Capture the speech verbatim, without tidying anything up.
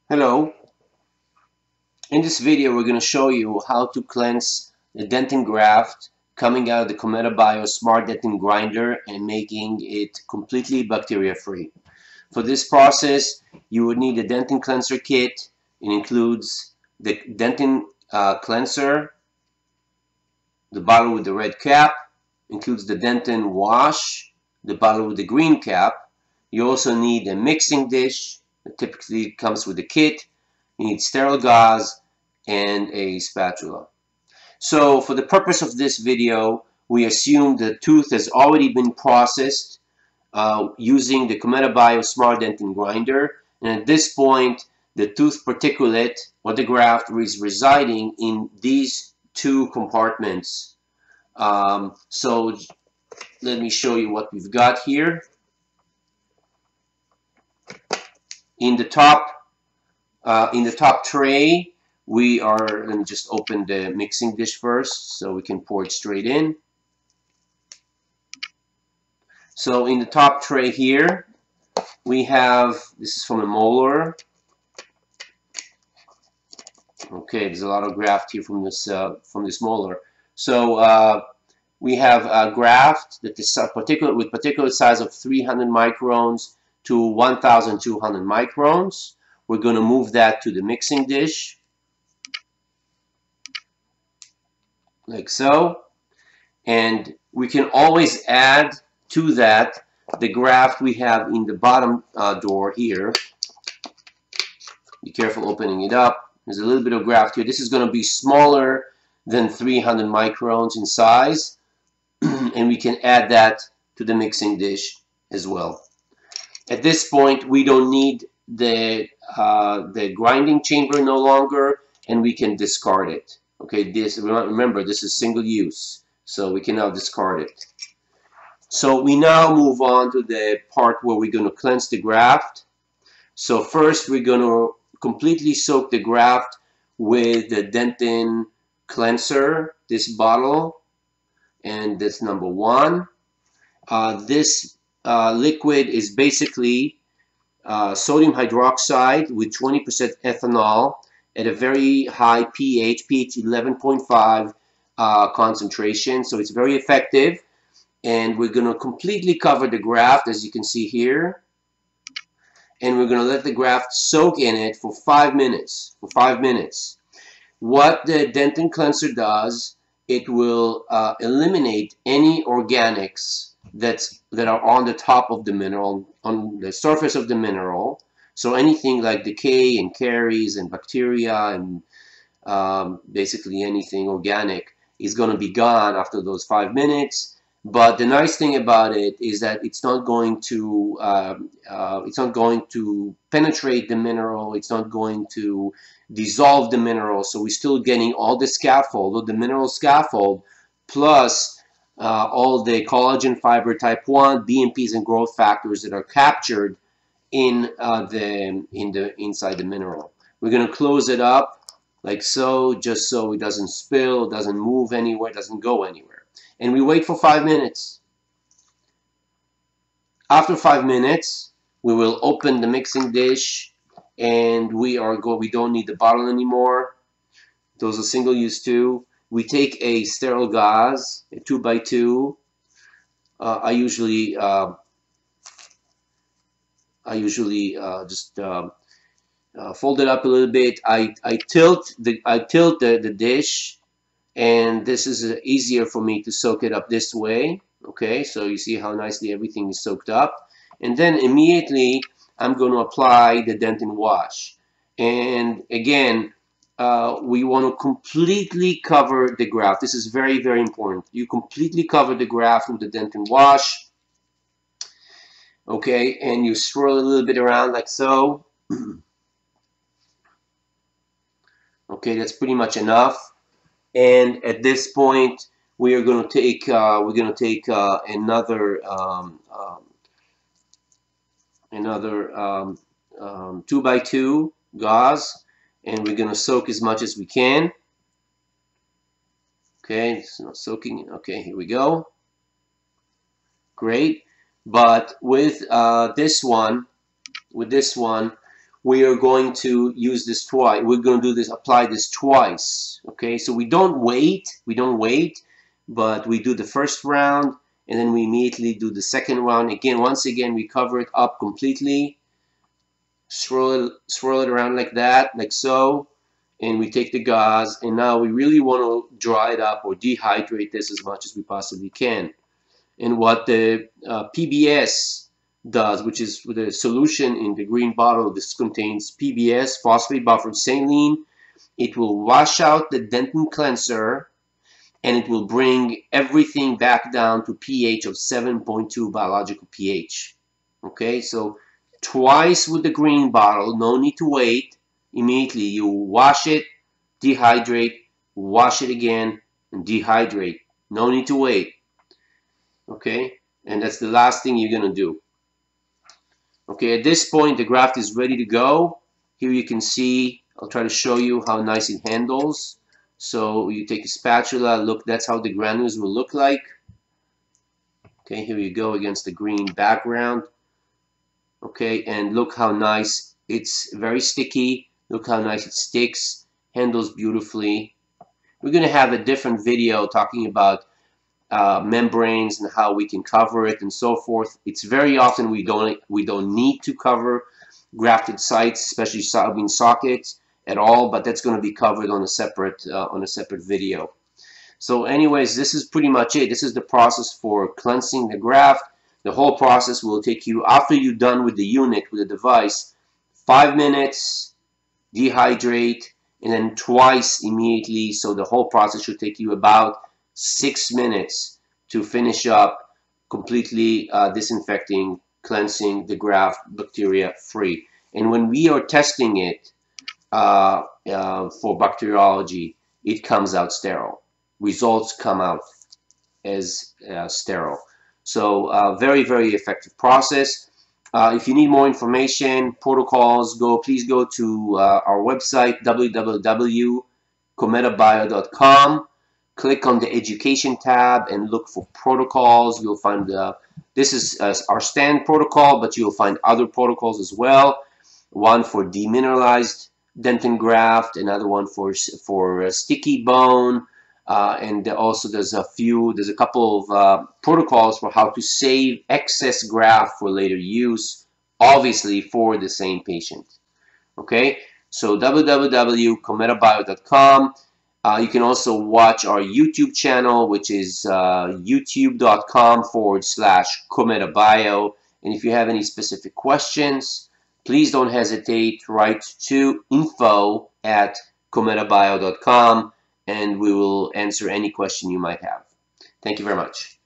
Hello. In this video we're going to show you how to cleanse the dentin graft coming out of the KometaBio Smart Dentin Grinder and making it completely bacteria free. For this process you would need a Dentin Cleanser Kit. It includes the Dentin uh, Cleanser, the bottle with the red cap, includes the Dentin Wash, the bottle with the green cap. You also need a mixing dish that typically comes with the kit. You need sterile gauze and a spatula. So for the purpose of this video, we assume the tooth has already been processed uh, using the KometaBio Smart Dentin Grinder, and at this point the tooth particulate or the graft is residing in these two compartments. Um, so let me show you what we've got here. In the top Uh, in the top tray, we are, let me just open the mixing dish first so we can pour it straight in. So in the top tray here, we have, this is from a molar. Okay, there's a lot of graft here from this, uh, from this molar. So uh, we have a graft that is particular, with particular size of three hundred microns to one thousand two hundred microns. We're going to move that to the mixing dish, like so. And we can always add to that the graft we have in the bottom uh, door here. Be careful opening it up. There's a little bit of graft here. This is going to be smaller than three hundred microns in size. And we can add that to the mixing dish as well. At this point, we don't need the uh, the grinding chamber no longer, and we can discard it. Okay, this, remember, this is single use, so we can now discard it. So we now move on to the part where we're going to cleanse the graft. So first we're going to completely soak the graft with the Dentin Cleanser, this bottle, and that's number one. Uh, this uh, liquid is basically Uh, sodium hydroxide with twenty percent ethanol at a very high pH, pH eleven point five uh, concentration. So it's very effective, and we're going to completely cover the graft, as you can see here, and we're going to let the graft soak in it for five minutes. For five minutes. What the Dentin Cleanser does, it will uh, eliminate any organics that's that are on the top of the mineral, on the surface of the mineral. So anything like decay and caries and bacteria and um, basically anything organic is going to be gone after those five minutes. But the nice thing about it is that it's not going to uh, uh, it's not going to penetrate the mineral. It's not going to dissolve the mineral. So we're still getting all the scaffold, or the mineral scaffold, plus Uh, all the collagen fiber type one, B M Ps, and growth factors that are captured in uh, the in the inside the mineral. We're going to close it up like so, just so it doesn't spill, doesn't move anywhere, doesn't go anywhere. And we wait for five minutes. After five minutes, we will open the mixing dish, and we are go. We don't need the bottle anymore. Those are single use too. We take a sterile gauze, a two by two. Uh, I usually, uh, I usually uh, just uh, uh, fold it up a little bit. I I tilt the I tilt the the dish, and this is uh, easier for me to soak it up this way. Okay, so you see how nicely everything is soaked up, and then immediately I'm going to apply the Dentin Wash, and again, Uh, we want to completely cover the graft. This is very, very important. You completely cover the graft with the Dentin Wash. Okay, and you swirl a little bit around like so. Okay, that's pretty much enough. And at this point, we are going to take uh, we're going to take uh, another um, um, another um, um, two by two gauze. And we're going to soak as much as we can. Okay, it's not soaking. Okay, here we go. Great. But with uh, this one, with this one, we are going to use this twice. We're going to do this, apply this twice. Okay, so we don't wait, we don't wait, but we do the first round and then we immediately do the second round. Again, once again, we cover it up completely, swirl it, swirl it around like that, like so, and we take the gauze, and now we really want to dry it up or dehydrate this as much as we possibly can. And what the uh, P B S does, which is the solution in the green bottle, this contains P B S, phosphate buffered saline. It will wash out the Dentin cleanser, and it will bring everything back down to pH of seven point two biological pH. Okay, so twice with the green bottle, no need to wait. Immediately you wash it, dehydrate, wash it again, and dehydrate. No need to wait. Okay, and that's the last thing you're gonna do. Okay, at this point the graft is ready to go. Here you can see, I'll try to show you how nice it handles. So you take a spatula, look, that's how the granules will look like. Okay, here you go against the green background. Okay, and look how nice, it's very sticky. Look how nice it sticks, handles beautifully. We're gonna have a different video talking about Uh, membranes and how we can cover it and so forth. It's very often we don't we don't need to cover grafted sites, especially I mean sockets, at all. But that's going to be covered on a separate uh, on a separate video. So, anyways, this is pretty much it. This is the process for cleansing the graft. The whole process will take you, after you're done with the unit, with the device, five minutes, dehydrate, and then twice immediately. So the whole process should take you about six minutes to finish up completely uh, disinfecting, cleansing the graft bacteria free. And when we are testing it uh, uh, for bacteriology, it comes out sterile. Results come out as uh, sterile. So uh, very, very effective process. Uh, if you need more information, protocols, go please go to uh, our website, w w w dot kometabio dot com. Click on the education tab and look for protocols. You'll find uh, this is uh, our stand protocol, but you'll find other protocols as well. One for demineralized dentin graft, another one for for uh, sticky bone, uh, and also there's a few, there's a couple of uh, protocols for how to save excess graft for later use, obviously for the same patient. Okay, so w w w dot kometabio dot com. Uh, you can also watch our YouTube channel, which is uh, youtube dot com forward slash KometaBio. And if you have any specific questions, please don't hesitate. Write to info at kometabio dot com, and we will answer any question you might have. Thank you very much.